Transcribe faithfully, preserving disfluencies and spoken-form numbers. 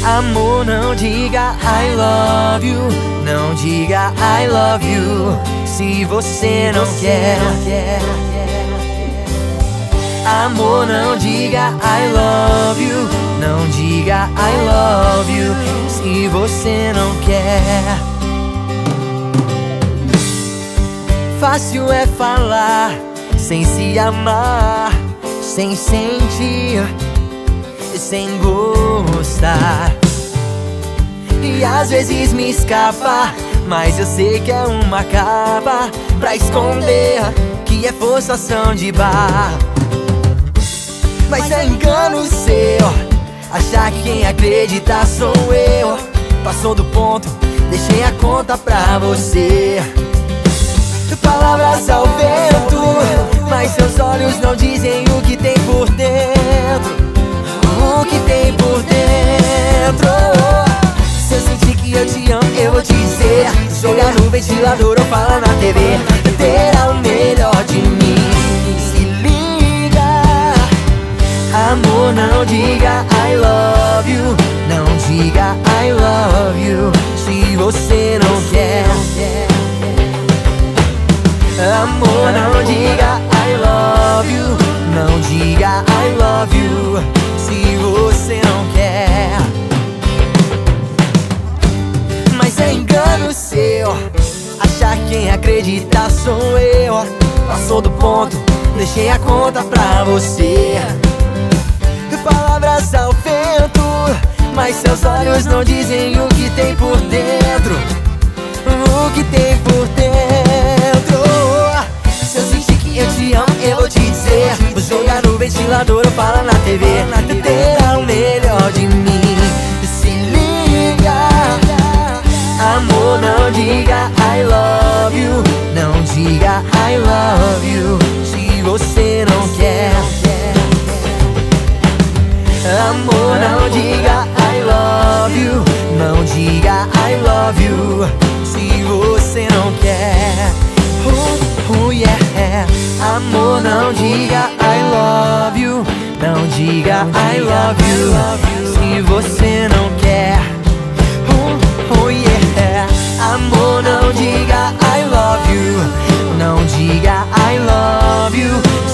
Amor, não diga I love you, não diga I love you se você não quer. Amor, não diga I love you, não diga I love you se você não quer. Fácil é falar sem se amar, sem sentir, sem gostar. E às vezes me escapa, mas eu sei que é uma capa pra esconder que é forçação de barra. Mas é engano seu achar que quem acredita sou eu. Passou do ponto, deixei a conta pra você. Palavras ao vento, mas seus olhos não dizem o que tem por dentro. O que tem por dentro. Se eu sentir que eu te amo, eu vou te dizer. Jogar no ventilador ou falar na T V, terá o melhor de mim. Se liga. Amor, não diga I love you, não diga I love you se você não quer. Amor, não diga I love you, não diga I love you se você não quer. Mas é engano seu achar que quem acredita sou eu. Passou do ponto, deixei a conta pra você. Palavras ao vento, mas seus olhos não dizem o que tem por dentro. O que tem por dentro. Se eu sentir que eu te amo, eu vou te dizer. Vou jogar no ventilador ou falar na T V, terá o melhor de mim. Se liga. Amor, não diga I love you, não diga I love you se você não quer. Amor, não diga I love you, não diga I love you se você não quer. Oh, oh yeah. Amor, não diga I love you, não diga I love you se você não quer. Oh, oh yeah. Amor, não diga I love you, não diga I love you